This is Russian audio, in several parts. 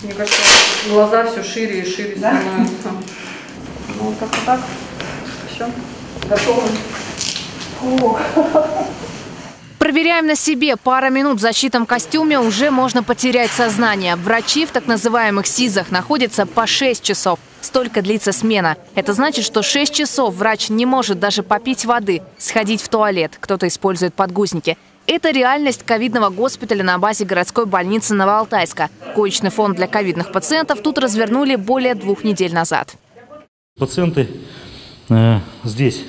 Мне кажется, глаза все шире и шире становятся. Ну, как-то так. Все. Готово. Проверяем на себе. Пара минут в защитном костюме уже можно потерять сознание. Врачи в так называемых СИЗах находятся по 6 часов. Столько длится смена. Это значит, что 6 часов врач не может даже попить воды, сходить в туалет. Кто-то использует подгузники. Это реальность ковидного госпиталя на базе городской больницы Новоалтайска. Коечный фонд для ковидных пациентов тут развернули более 2 недель назад. Пациенты здесь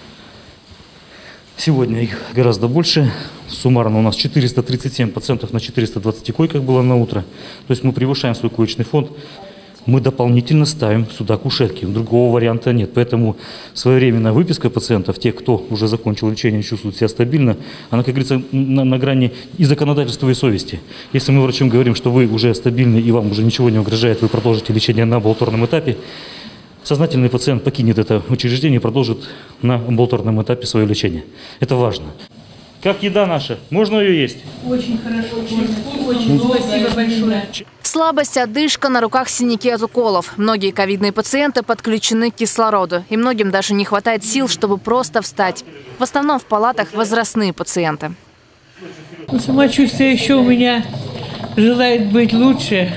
сегодня их гораздо больше. Суммарно у нас 437 пациентов на 420 койках было на утро. То есть мы превышаем свой коечный фонд. Мы дополнительно ставим сюда кушетки. Другого варианта нет. Поэтому своевременная выписка пациентов, тех, кто уже закончил лечение и чувствует себя стабильно, она, как говорится, на грани и законодательства, и совести. Если мы врачам говорим, что вы уже стабильны и вам уже ничего не угрожает, вы продолжите лечение на амбулаторном этапе, сознательный пациент покинет это учреждение и продолжит на амбулаторном этапе свое лечение. Это важно. Как еда наша? Можно ее есть? Очень хорошо, очень спасибо большое. Слабость, одышка, на руках синяки от уколов. Многие ковидные пациенты подключены к кислороду. И многим даже не хватает сил, чтобы просто встать. В основном в палатах возрастные пациенты. Самочувствие еще у меня желает быть лучше.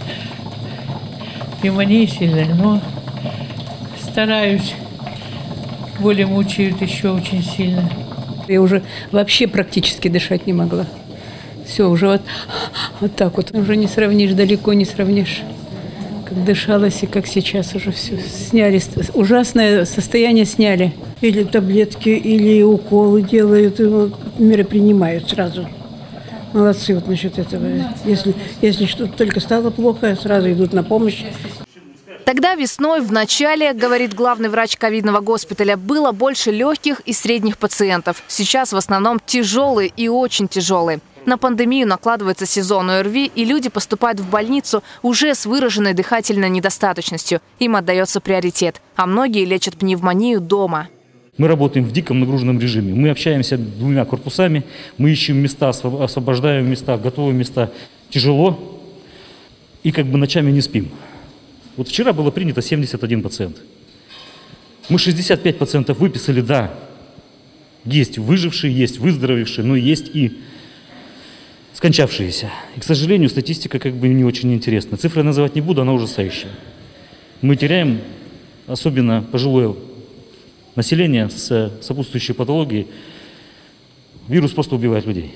Пневмония сильная, но стараюсь. Боли мучают еще очень сильно. Я уже вообще практически дышать не могла. Все, уже вот так вот. Уже не сравнишь, далеко не сравнишь. Как дышалось и как сейчас уже все. Сняли, ужасное состояние сняли. Или таблетки, или уколы делают, и вот меры принимают сразу. Молодцы вот насчет этого. Если что-то только стало плохо, сразу идут на помощь. Тогда весной в начале, говорит главный врач ковидного госпиталя, было больше легких и средних пациентов. Сейчас в основном тяжелые и очень тяжелые. На пандемию накладывается сезон ОРВИ, и люди поступают в больницу уже с выраженной дыхательной недостаточностью. Им отдается приоритет. А многие лечат пневмонию дома. Мы работаем в диком нагруженном режиме. Мы общаемся двумя корпусами, мы ищем места, освобождаем места, готовые места. Тяжело и как бы ночами не спим. Вот вчера было принято 71 пациент. Мы 65 пациентов выписали, да. Есть выжившие, есть выздоровевшие, но есть и скончавшиеся. И, к сожалению, статистика как бы не очень интересна. Цифры я называть не буду, она ужасающая. Мы теряем, особенно пожилое население с сопутствующей патологией. Вирус просто убивает людей.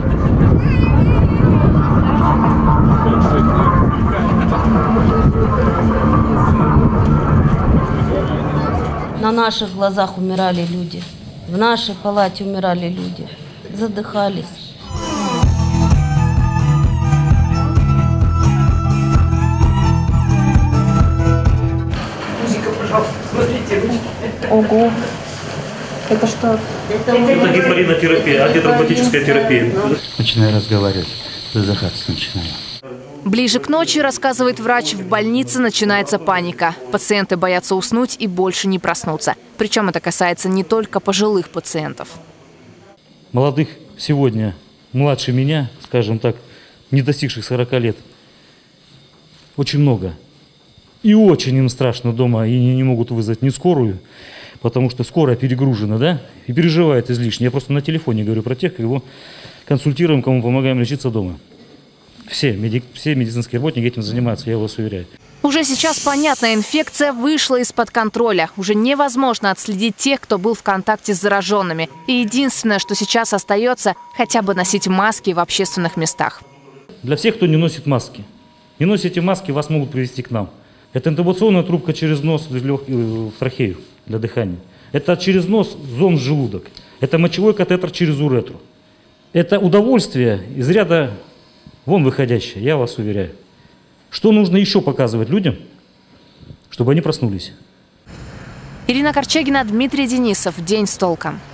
На наших глазах умирали люди. В нашей палате умирали люди. Задыхались. Музыка, пожалуйста, смотрите. Ого. Это что? Это гепаринотерапия, антитромботическая терапия. Начинаю разговаривать, задыхаться начинаю. Ближе к ночи, рассказывает врач, в больнице начинается паника. Пациенты боятся уснуть и больше не проснуться. Причем это касается не только пожилых пациентов. Молодых сегодня, младше меня, скажем так, не достигших 40 лет, очень много. И очень им страшно дома, и не могут вызвать ни скорую, потому что скорая перегружена, да, и переживает излишне. Я просто на телефоне говорю про тех, кого консультируем, кому помогаем лечиться дома. Все медицинские работники этим занимаются, я вас уверяю. Уже сейчас понятно, инфекция вышла из-под контроля. Уже невозможно отследить тех, кто был в контакте с зараженными. И единственное, что сейчас остается, хотя бы носить маски в общественных местах. Для всех, кто не носит маски. Не носите маски, вас могут привести к нам. Это интубационная трубка через нос в трахею для дыхания. Это через нос зонд в желудок. Это мочевой катетер через уретру. Это удовольствие из ряда вон выходящее, я вас уверяю. Что нужно еще показывать людям, чтобы они проснулись? Ирина Корчагина, Дмитрий Денисов. День с толком.